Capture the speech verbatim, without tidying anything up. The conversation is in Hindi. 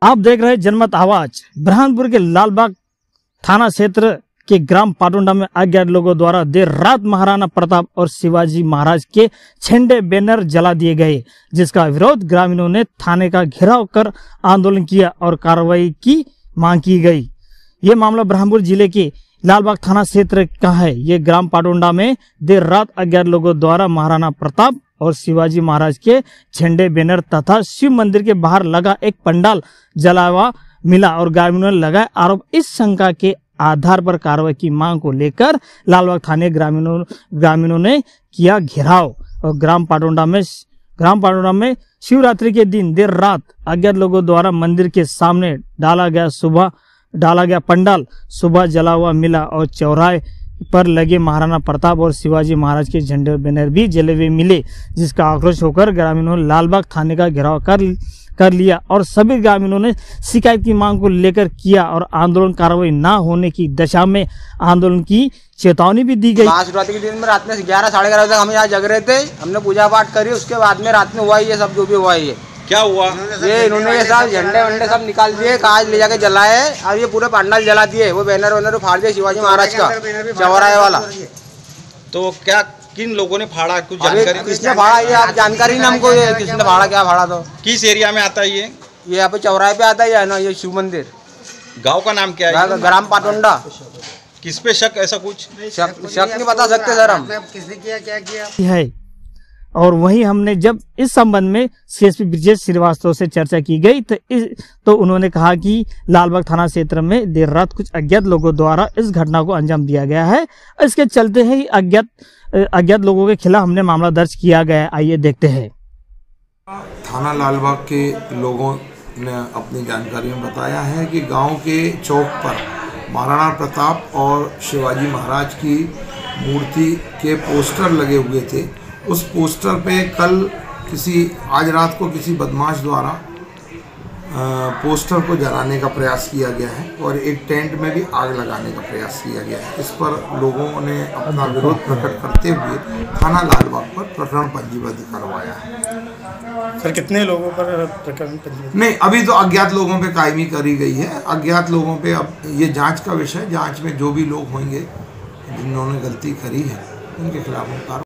आप देख रहे हैं जनमत आवाज। बुरहानपुर के लालबाग थाना क्षेत्र के ग्राम पाटुंडा में अज्ञात लोगों द्वारा देर रात महाराणा प्रताप और शिवाजी महाराज के झंडे बैनर जला दिए गए, जिसका विरोध ग्रामीणों ने थाने का घेराव कर आंदोलन किया और कार्रवाई की मांग की गई। ये मामला बुरहानपुर जिले के लालबाग थाना क्षेत्र का है। ये ग्राम पाटुंडा में देर रात अज्ञात लोगों द्वारा महाराणा प्रताप और शिवाजी महाराज के झंडे बैनर तथा शिव मंदिर के बाहर लगा एक पंडाल जलावा मिला और ग्रामीणों ने लगाया आरोप। इस शंका के आधार पर कार्रवाई की मांग को लेकर लालबाग थाने ग्रामीणों ग्रामीणों ने किया घेराव और ग्राम पाटुंडा में ग्राम पाटुंडा में शिवरात्रि के दिन देर रात अज्ञात लोगों द्वारा मंदिर के सामने डाला गया सुबह डाला गया पंडाल सुबह जला हुआ मिला और चौराहे पर लगे महाराणा प्रताप और शिवाजी महाराज के झंडे बैनर भी जले हुए मिले, जिसका आक्रोश होकर ग्रामीणों ने लालबाग थाने का घेराव कर कर लिया और सभी ग्रामीणों ने शिकायत की मांग को लेकर किया और आंदोलन कार्रवाई न होने की दशा में आंदोलन की चेतावनी भी दी गई। महाशिवरात्रि के दिन में रात में ग्यारह साढ़े ग्यारह तक हम यहाँ जग रहे थे, हमने पूजा पाठ करी। उसके बाद में रात में हुआ ये सब जो भी हुआ है। क्या हुआ? ये इन्होंने ये सब झंडे वंडे सब निकाल दिए, काज ले जाके जलाए और ये पूरे पंडाल जला दिए। वो बैनर वैनर फाड़ दिए शिवाजी महाराज का चौराहे वाला। तो क्या किन लोगों ने फाड़ा, कुछ जानकारी? किसने फाड़ा ये आप जानकारी नहीं हमको, ये किसने फाड़ा क्या फाड़ा। तो किस एरिया में आता है ये? ये यहाँ पे चौराहे पे आता है ना, ये शिव मंदिर। गांव का नाम क्या है? ग्राम पाटुंडा। किस पे शक? ऐसा कुछ शक शक नहीं बता सकते सर हम, किसने किया क्या किया है। और वहीं हमने जब इस संबंध में सीएसपी ब्रजेश श्रीवास्तव से चर्चा की गई तो इस तो उन्होंने कहा कि लालबाग थाना क्षेत्र में देर रात कुछ अज्ञात लोगों द्वारा इस घटना को अंजाम दिया गया है। इसके चलते ही अज्ञात अज्ञात लोगों के खिलाफ हमने मामला दर्ज किया गया है। आइए देखते हैं। थाना लालबाग के लोगों ने अपनी जानकारी में बताया है कि गांव के चौक पर महाराणा प्रताप और शिवाजी महाराज की मूर्ति के पोस्टर लगे हुए थे। उस पोस्टर पे कल किसी आज रात को किसी बदमाश द्वारा पोस्टर को जलाने का प्रयास किया गया है और एक टेंट में भी आग लगाने का प्रयास किया गया है। इस पर लोगों ने अपना विरोध प्रकट करते हुए थाना लालबाग पर प्रकरण पंजीबद्ध करवाया है। सर कितने लोगों पर प्रकरण पंजीबद्ध? नहीं, अभी तो अज्ञात लोगों पे कायमी करी गई है। अज्ञात लोगों पे अब ये जांच का विषय, जांच में जो भी लोग होंगे जिन्होंने गलती करी है उनके खिलाफ हम